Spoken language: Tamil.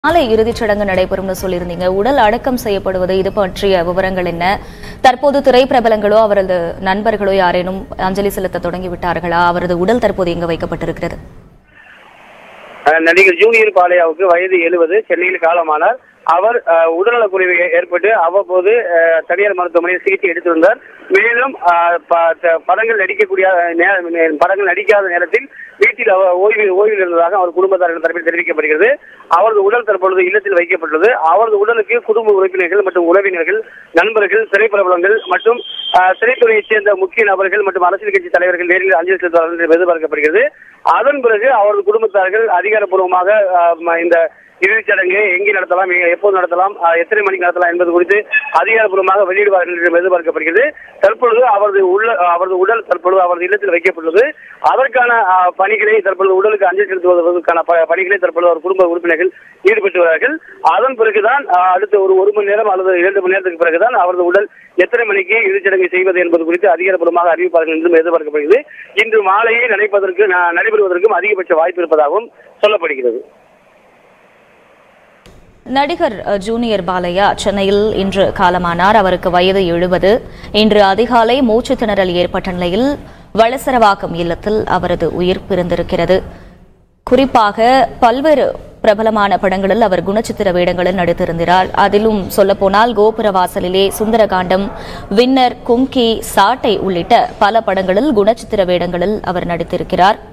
நாளை இறுதிச் சடங்கு நடைபெறும்னு சொல்லியிருந்தீங்க. உடல் அடக்கம் செய்யப்படுவது இது பற்றிய விவரங்கள் என்ன? தற்போது திரைப்பிரபலங்களோ அவரது நண்பர்களோ யாரேனும் அஞ்சலி செலுத்த தொடங்கிவிட்டார்களா? அவரது உடல் தற்போது எங்கு வைக்கப்பட்டிருக்கிறது? நடிகர் ஜூனியர் பாலையாவுக்கு வயது 70, சென்னையில் காலமானார். அவர் உடல்நலக்குறைவு ஏற்பட்டு அவ்வப்போது தனியார் மருத்துவமனையில் சிகிச்சை எடுத்திருந்தார். மேலும் படங்கள் நடிக்காத நேரத்தில் வீட்டில் ஓய்வில் இருந்ததாக அவர் குடும்பத்தாரின் தரப்பில் தெரிவிக்கப்படுகிறது. அவரது உடல் தற்பொழுது இல்லத்தில் வைக்கப்பட்டுள்ளது. அவரது உடலுக்கு குடும்ப உறுப்பினர்கள் மற்றும் உறவினர்கள், நண்பர்கள், திரைப்பிரபலங்கள் மற்றும் திரைத்துறையைச் சேர்ந்த முக்கிய நபர்கள் மற்றும் அரசியல் கட்சி தலைவர்கள் நேரில் அஞ்சலி செலுத்துவார்கள் என்று எதிர்பார்க்கப்படுகிறது. அதன் பிறகு அவரது குடும்பத்தார்கள் அதிகாரப்பூர்வமாக இந்த இறுதிச் சடங்கு எங்கே நடத்தலாம், எப்போது நடத்தலாம், எத்தனை மணிக்கு நடத்தலாம் என்பது குறித்து அதிகாரப்பூர்வமாக வெளியிடுவார்கள் என்று எதிர்பார்க்கப்படுகிறது. தற்பொழுது அவரது உடல் தற்பொழுது அவரது இல்லத்தில் வைக்கப்பட்டுள்ளது. அதற்கான பணிகளை தற்பொழுது உடலுக்கு அஞ்சலி செலுத்துவதற்கான பணிகளை தற்பொழுது அவர் குடும்ப உறுப்பினர்கள் ஈடுபட்டு வருகிறார்கள். அதன் பிறகுதான் அடுத்த ஒரு மணி நேரம் அல்லது 2 மணி நேரத்துக்கு பிறகுதான் அவரது உடல் எத்தனை மணிக்கு இறுதிச்சடங்கை செய்வது என்பது குறித்து அதிகாரப்பூர்வமாக அறிவிப்பார்கள் என்றும் எதிர்பார்க்கப்படுகிறது. இன்று மாலையே நடைபெறுவதற்கும் அதிகபட்ச வாய்ப்பு இருப்பதாகவும் சொல்லப்படுகிறது. நடிகர் ஜூனியர் பாலையா சென்னையில் இன்று காலமானார். அவருக்கு வயது 70. இன்று அதிகாலை மூச்சு திணறல் ஏற்பட்ட நிலையில் வளசரவாக்கம் இல்லத்தில் அவரது உயிர் பிரிந்திருக்கிறது. குறிப்பாக பல்வேறு பிரபலமான படங்களில் அவர் குணச்சித்திர வேடங்களில் நடித்திருந்தார். அதிலும் சொல்லப்போனால் கோபுரவாசலிலே, சுந்தரகாண்டம், வின்னர், கும்கி, சாட்டை உள்ளிட்ட பல படங்களில் குணச்சித்திர வேடங்களில் அவர் நடித்திருக்கிறார்.